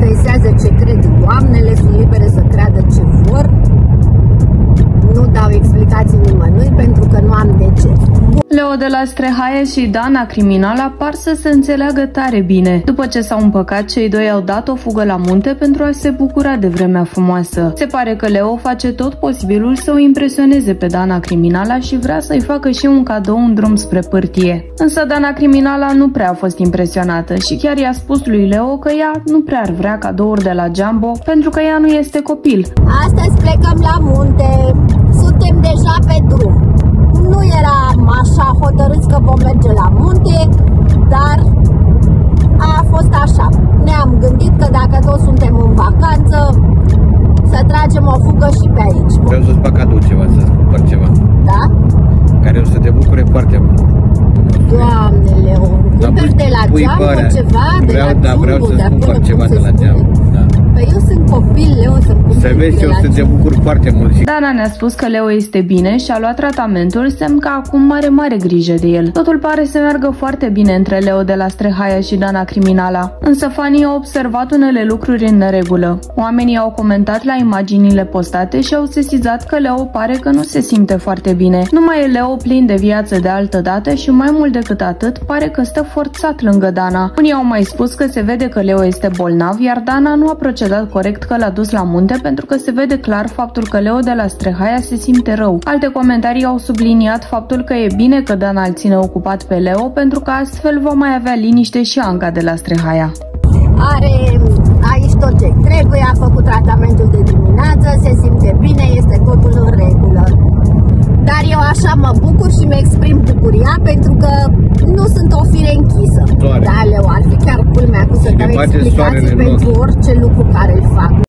interesează ce cred doamnele, sunt libere să creadă ce vor. Nu dau explicații nimănui pentru că nu am de ce. Leo de la Strehaia și Dana Criminala par să se înțeleagă tare bine. După ce s-au împăcat, cei doi au dat o fugă la munte pentru a se bucura de vremea frumoasă. Se pare că Leo face tot posibilul să o impresioneze pe Dana Criminala și vrea să-i facă și un cadou în drum spre pârtie. Însă Dana Criminala nu prea a fost impresionată și chiar i-a spus lui Leo că ea nu prea ar vrea cadouri de la Jumbo pentru că ea nu este copil. Astăzi plecăm la munte, suntem deja pe drum. Nu eram așa hotărâți că vom merge la munte, dar a fost așa. Ne-am gândit că dacă toți suntem în vacanță, să tragem o fugă și pe aici. Vreau să-ți fac cadou ceva, să-ți cumpăr ceva. Da? Care o să te bucure foarte mult. Doamne, Leo, cumperi de la Jumbo ceva? Vreau să-ți cumpăr ceva de la Jumbo. Păi eu sunt copil, Leo, să-mi cumpăr. Să vezi, eu să te bucur foarte mult. Dana ne-a spus că Leo este bine și a luat tratamentul, semn că acum are mare grijă de el. Totul pare să meargă foarte bine între Leo de la Strehaia și Dana Criminala. Însă Fanny a observat unele lucruri în neregulă. Oamenii au comentat la imaginile postate și au sesizat că Leo pare că nu se simte foarte bine. Nu mai e Leo plin de viață de altă dată și mai mult decât atât, pare că stă forțat lângă Dana. Unii au mai spus că se vede că Leo este bolnav, iar Dana nu a procedat corect că l-a dus la munte pentru că se vede clar faptul că Leo de la Strehaia se simte rău. Alte comentarii au subliniat faptul că e bine că Dana îl ține ocupat pe Leo pentru că astfel va mai avea liniște și Anca de la Strehaia. Are aici tot ce trebuie, a făcut tratamentul de dimineață, se simte bine, este totul în regulă. Dar eu așa mă bucur și mi exprim bucuria pentru că nu sunt o fire închisă. Da, Leo, ar fi chiar culmea cu să dau explicații pentru orice lucru care îl fac.